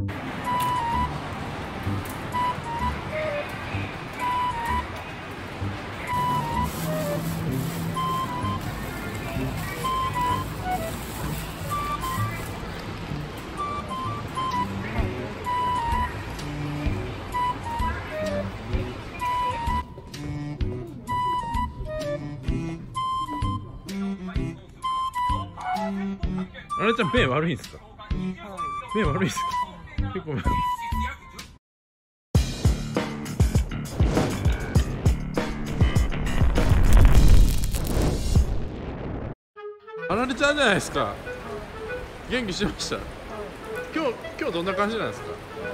あれちゃん目悪いんですか？目悪いですか？結構あられちゃんじゃないですか。元気してました。今日どんな感じなんですか？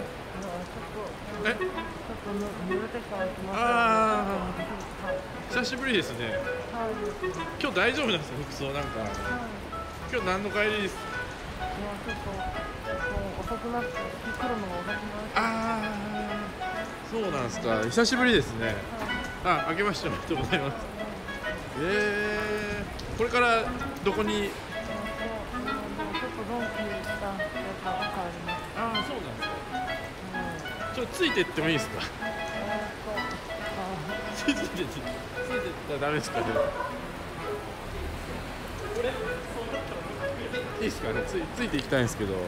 ああ、久しぶりですね。今日大丈夫なんですか？服装なんか。今日何の帰りですか？ 遅くなって来るのが遅くなって。 ああ、そうなんですか。久しぶりですね。あ、明けましておめでとうございます。これからどこに？ ちょっとドンキ行ったんで帰ります。 ああ、そうなんですか。ちょっとついてってもいいですか？ついてったらダメですかね。いいですかね。ついていきたいんですけど。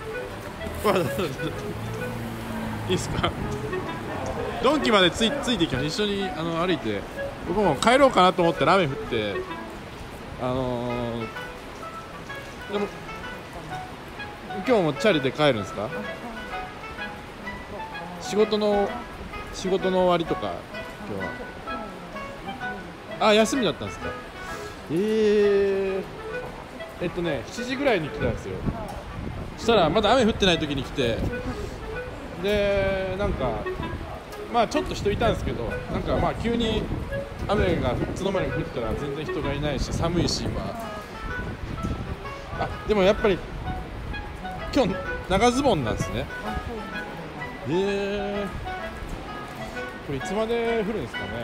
いいですか？ドンキまでついていきます。一緒に歩いて。僕も帰ろうかなと思ったら雨降って、でも今日もチャリで帰るんですか？仕事の終わりとか今日は。あ、休みだったんですか？7時ぐらいに来たんですよ。そしたらまだ雨降ってない時に来て、でなんかまあちょっと人いたんですけど、なんかまあ急に雨がいつの間にか降ったら全然人がいないし、寒いし今。あ、でもやっぱり今日長ズボンなんですね。これいつまで降るんですかね。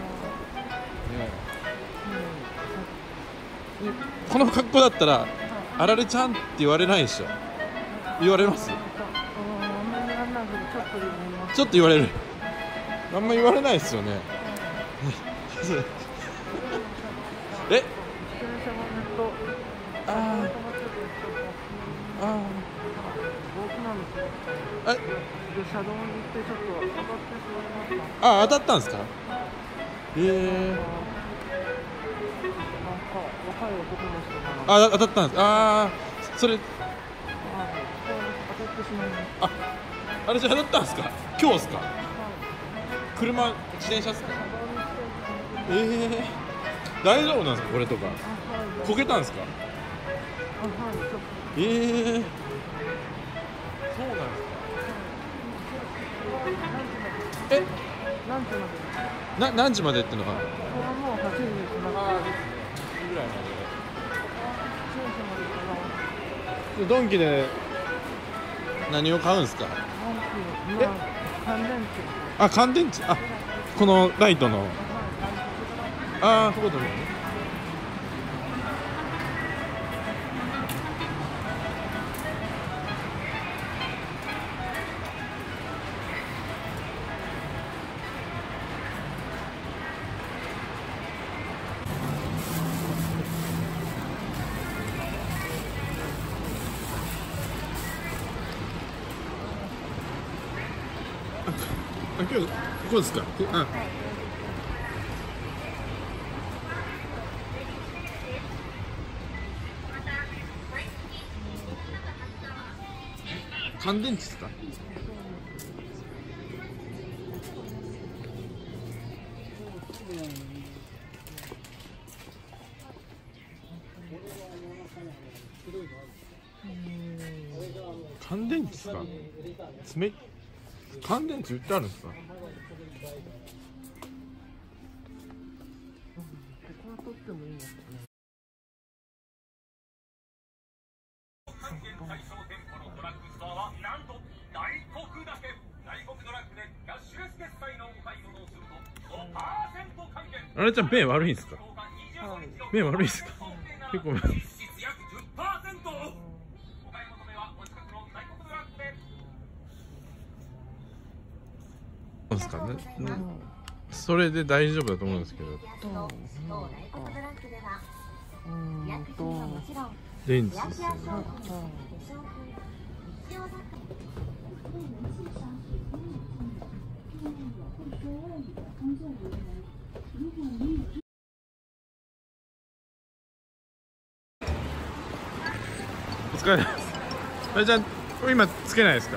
この格好だったらあられちゃんって言われないでしょ？言われます？ちょっと言われる。あんま言われないですよね。あ、当たったんですか？あ、当たったんです。ああ、それ。あ、あれじゃ当たったんですか？今日ですか？車、自転車ですか？大丈夫なんですか？これとか。こけたんですか？そうなんですか？何時までってのは？もう8時です。8時ぐらいまで。ドンキで何を買うんですか？乾電池。あ、このライトの。ああ、ここだね。今日ここですか？あ、乾電池ですか？乾電池ですか？乾電池売ってあるんですか？あれちゃん目悪いんですか？目悪いですか？結構ですかね、それで大丈夫だと思うんですけど、レンチですよね。お疲れ様です。あれじゃあ今つけないですか？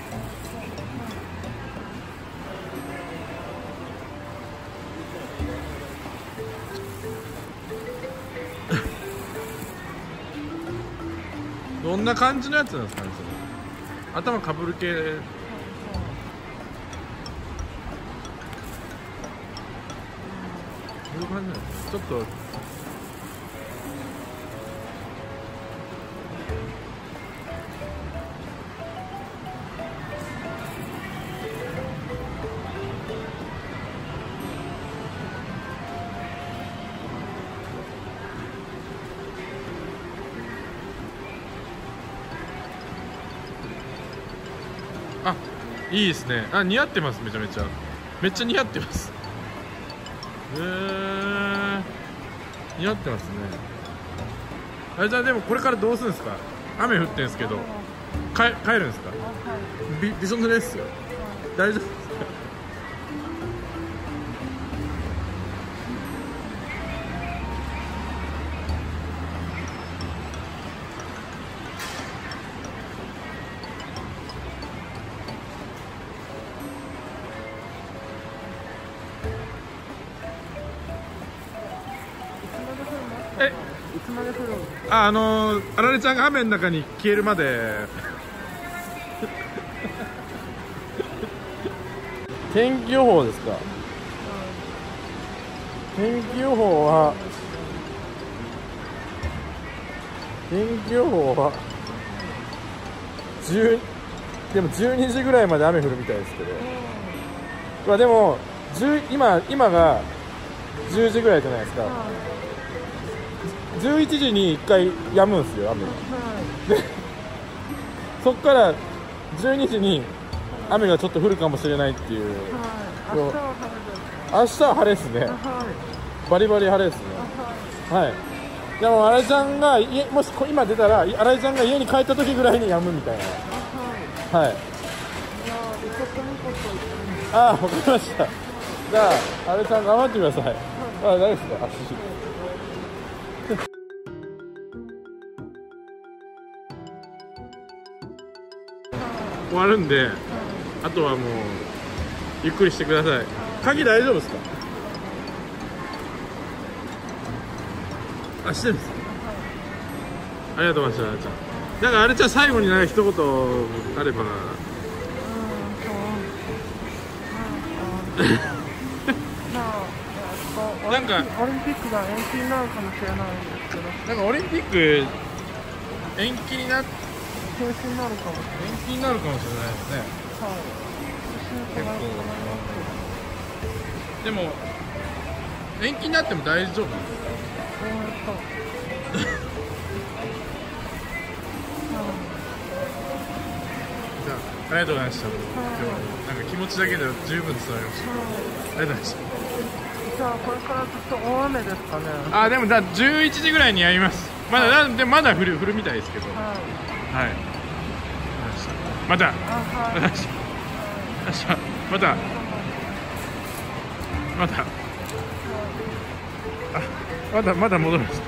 どんな感じのやつなんですかね、それ。頭かぶる系。どういう感じなんですか？ちょっとあ、いいですね。あ、似合ってます。めちゃめちゃ似合ってます。似合ってますね。あれじゃあでもこれからどうするんですか？雨降ってんすけど帰るんですか？びしょ濡れですよ。大丈夫ですか？ いつまで降るの？ あられちゃんが雨の中に消えるまで天気予報ですか？天気予報はでも12時ぐらいまで雨降るみたいですけど、まあでも今が10時ぐらいじゃないですか。11時に1回止むんですよ、雨が。でそっから12時に雨がちょっと降るかもしれないっていう。明日は晴れですね。バリバリ晴れですね。はい。でも新井ちゃんがもし今出たら新井ちゃんが家に帰った時ぐらいに止むみたいな。はい。ああ、わかりました。じゃあ新井ちゃん頑張ってください。あ、大丈夫ですか？終わるんで、あとはもうゆっくりしてください。鍵大丈夫ですか？あ、してるんです。ありがとうございました。なんかあれちゃん最後になんか一言あれば。なんかオリンピックが延期になるかもしれないんですけど、 なんかオリンピック延期になっ中止になるかもしれない。 延期になるかもしれないですね。 はい。 結構でも延期になっても大丈夫なんですか？じゃあありがとうございました。今日なんか気持ちだけで十分伝わりました。ありがとうございました。 じゃあこれからずっと大雨ですかね。 あ、でも11時ぐらいにやります。まだ降るみたいですけど。はい。また。まだ戻るんです。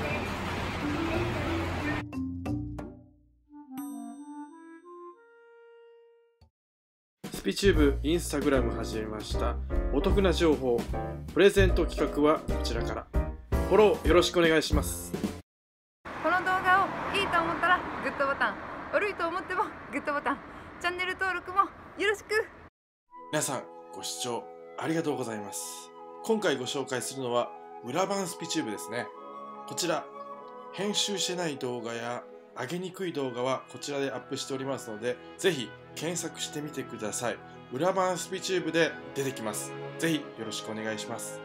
スピチューブインスタグラム始めました。お得な情報、プレゼント企画はこちらから。フォローよろしくお願いします。 この動画をいいと思ったらグッドボタン、悪いと思ってもグッドボタン、チャンネル登録もよろしく。 皆さんご視聴ありがとうございます。今回ご紹介するのは裏版スピチューブですね。こちら編集してない動画や上げにくい動画はこちらでアップしておりますので、ぜひ検索してみてください。裏版スピチューブで出てきます。ぜひよろしくお願いします。